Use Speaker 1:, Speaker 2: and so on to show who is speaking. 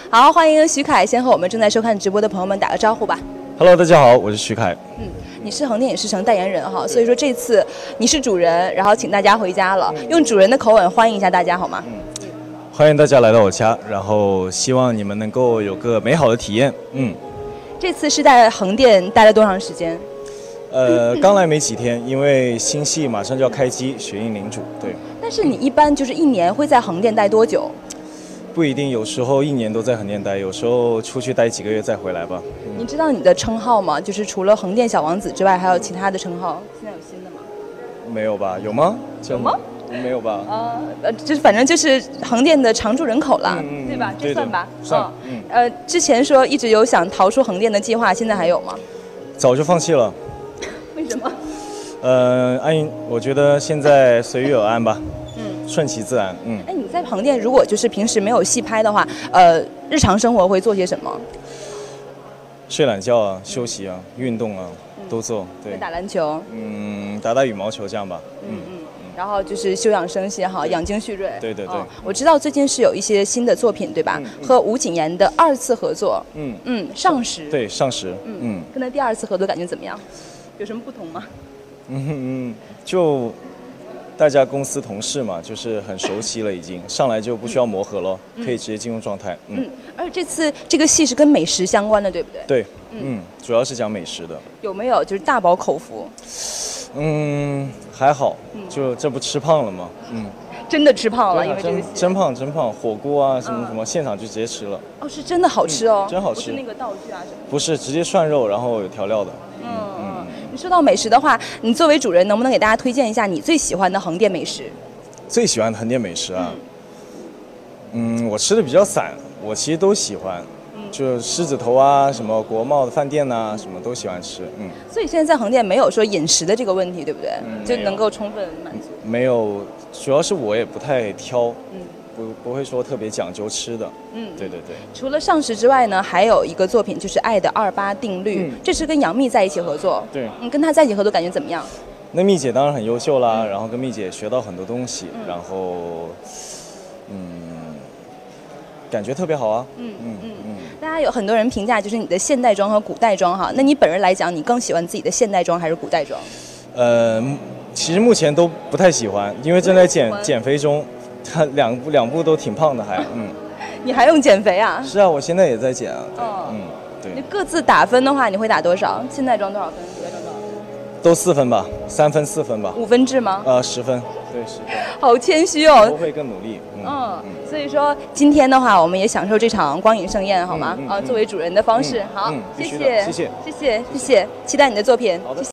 Speaker 1: 好，欢迎徐凯，先和我们正在收看直播的朋友们打个招呼吧。
Speaker 2: Hello， 大家好，我是徐凯。
Speaker 1: 你是横店影视城代言人哈，所以说这次你是主人，然后请大家回家了，用主人的口吻欢迎一下大家好吗？
Speaker 2: 欢迎大家来到我家，然后希望你们能够有个美好的体验。
Speaker 1: 这次是在横店待了多长时间？
Speaker 2: 刚来没几天，因为新戏马上就要开机，血印领主。对。
Speaker 1: 但是你一般就是一年会在横店待多久？
Speaker 2: 不一定，有时候一年都在横店待，有时候出去待几个月再回来吧。
Speaker 1: 你知道你的称号吗？就是除了横店小王子之外，还有其他的称号？现在有新的吗？
Speaker 2: 没有吧？有吗？
Speaker 1: 有吗？
Speaker 2: 没有吧？
Speaker 1: 就是反正就是横店的常住人口了，对吧？这算吧。
Speaker 2: 算。
Speaker 1: 之前说一直有想逃出横店的计划，现在还有吗？
Speaker 2: 早就放弃了。
Speaker 1: 为什么？
Speaker 2: 我觉得现在随遇而安吧。顺其自然。
Speaker 1: 哎，你在横店如果就是平时没有戏拍的话，日常生活会做些什么？
Speaker 2: 睡懒觉啊，休息啊，运动啊，都做。对。
Speaker 1: 打篮球。
Speaker 2: 打打羽毛球这样吧。
Speaker 1: 然后就是休养生息哈，养精蓄锐。
Speaker 2: 对。
Speaker 1: 我知道最近是有一些新的作品，对吧？和吴谨言的2次合作。上时。
Speaker 2: 对，上时。
Speaker 1: 跟他第2次合作感觉怎么样？有什么不同吗？
Speaker 2: 就大家公司同事嘛，就是很熟悉了，已经上来就不需要磨合了，可以直接进入状态。
Speaker 1: 而且这次这个戏是跟美食相关的，对不对？
Speaker 2: 对。主要是讲美食的。
Speaker 1: 有没有就是大饱口福？
Speaker 2: 还好，就这不吃胖了吗？
Speaker 1: 真的吃胖了，因为这个戏
Speaker 2: 真胖，火锅啊什么现场就直接吃了。
Speaker 1: 哦，是真的好吃哦，
Speaker 2: 真好吃。
Speaker 1: 不是那个道具啊什么？
Speaker 2: 不是，直接涮肉，然后有调料的。
Speaker 1: 你说到美食的话，你作为主人，能不能给大家推荐一下你最喜欢的横店美食？
Speaker 2: 最喜欢的横店美食啊？我吃的比较散，我其实都喜欢。就狮子头啊，什么国贸的饭店呐，什么都喜欢吃。
Speaker 1: 所以现在在横店没有说饮食的这个问题，对不对？就能够充分满足。
Speaker 2: 没有，主要是我也不太挑，不会说特别讲究吃的。对。
Speaker 1: 除了上时之外呢，还有一个作品就是《爱的28定律》，这是跟杨幂在一起合作。
Speaker 2: 对。
Speaker 1: 跟她在一起合作感觉怎么样？
Speaker 2: 那幂姐当然很优秀啦，然后跟幂姐学到很多东西，然后感觉特别好啊。
Speaker 1: 大家有很多人评价就是你的现代装和古代装哈，那你本人来讲，你更喜欢自己的现代装还是古代装？
Speaker 2: 其实目前都不太喜欢，因为正在减肥中，他两部都挺胖的还。
Speaker 1: 你还用减肥啊？
Speaker 2: 是啊，我现在也在减啊。对。
Speaker 1: 你各自打分的话，你会打多少？现代装多少分？古代装多少分？
Speaker 2: 都4分吧，3分4分吧。
Speaker 1: 5分制吗
Speaker 2: ？10分。对，10分。
Speaker 1: 好谦虚哦。
Speaker 2: 都会更努力。
Speaker 1: 所以说今天的话，我们也享受这场光影盛宴，好吗？作为主人的方式，好，谢谢，期待你的作品。
Speaker 2: 好的。